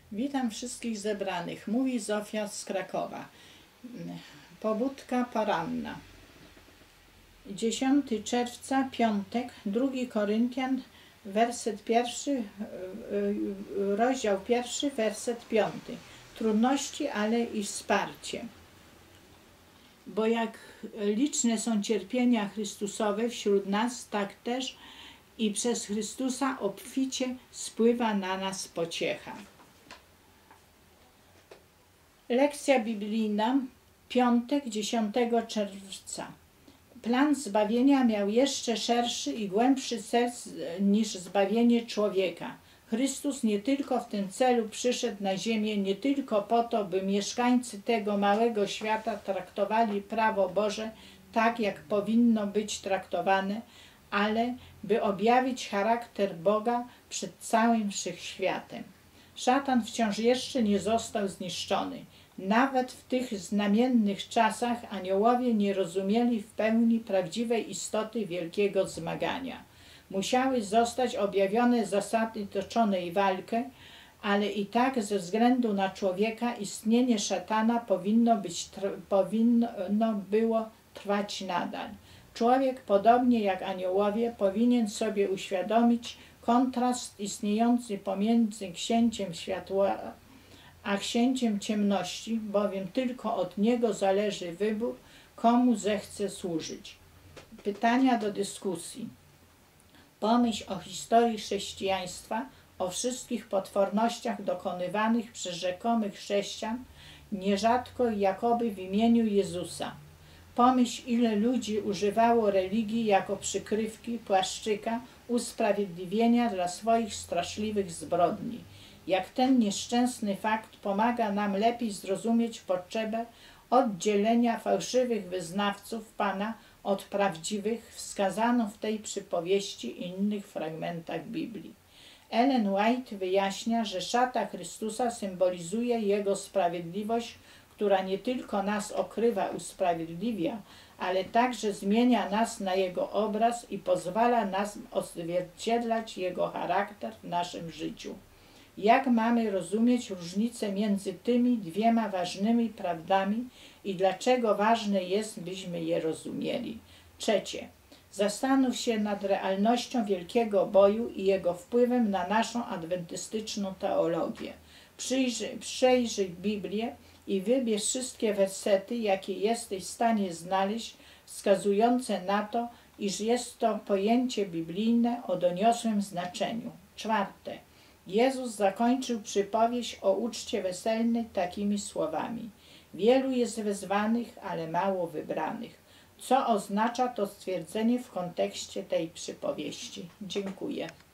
Witam wszystkich zebranych. Mówi Zofia z Krakowa. Pobudka poranna. 10 czerwca, piątek, 2 Koryntian, werset 1, rozdział 1, werset 5. Trudności, ale i wsparcie. Bo jak liczne są cierpienia Chrystusowe wśród nas, tak też i przez Chrystusa obficie spływa na nas pociecha. Lekcja biblijna, piątek, 10 czerwca. Plan zbawienia miał jeszcze szerszy i głębszy cel niż zbawienie człowieka. Chrystus nie tylko w tym celu przyszedł na ziemię, nie tylko po to, by mieszkańcy tego małego świata traktowali prawo Boże tak, jak powinno być traktowane, ale by objawić charakter Boga przed całym wszechświatem. Szatan wciąż jeszcze nie został zniszczony. Nawet w tych znamiennych czasach aniołowie nie rozumieli w pełni prawdziwej istoty wielkiego zmagania. Musiały zostać objawione zasady toczonej walki, ale i tak ze względu na człowieka istnienie szatana powinno było trwać nadal. Człowiek, podobnie jak aniołowie, powinien sobie uświadomić kontrast istniejący pomiędzy księciem światła a księciem ciemności, bowiem tylko od niego zależy wybór, komu zechce służyć. Pytania do dyskusji. Pomyśl o historii chrześcijaństwa, o wszystkich potwornościach dokonywanych przez rzekomych chrześcijan, nierzadko jakoby w imieniu Jezusa. Pomyśl, ile ludzi używało religii jako przykrywki, płaszczyka, usprawiedliwienia dla swoich straszliwych zbrodni. Jak ten nieszczęsny fakt pomaga nam lepiej zrozumieć potrzebę oddzielenia fałszywych wyznawców Pana od prawdziwych, wskazaną w tej przypowieści i innych fragmentach Biblii. Ellen White wyjaśnia, że szata Chrystusa symbolizuje Jego sprawiedliwość, która nie tylko nas okrywa, usprawiedliwia, ale także zmienia nas na Jego obraz i pozwala nam odzwierciedlać Jego charakter w naszym życiu. Jak mamy rozumieć różnicę między tymi dwiema ważnymi prawdami i dlaczego ważne jest, byśmy je rozumieli? Trzecie. Zastanów się nad realnością wielkiego boju i jego wpływem na naszą adwentystyczną teologię. Przejrzyj Biblię i wybierz wszystkie wersety, jakie jesteś w stanie znaleźć, wskazujące na to, iż jest to pojęcie biblijne o doniosłym znaczeniu. Czwarte. Jezus zakończył przypowieść o uczcie weselnej takimi słowami. Wielu jest wezwanych, ale mało wybranych. Co oznacza to stwierdzenie w kontekście tej przypowieści? Dziękuję.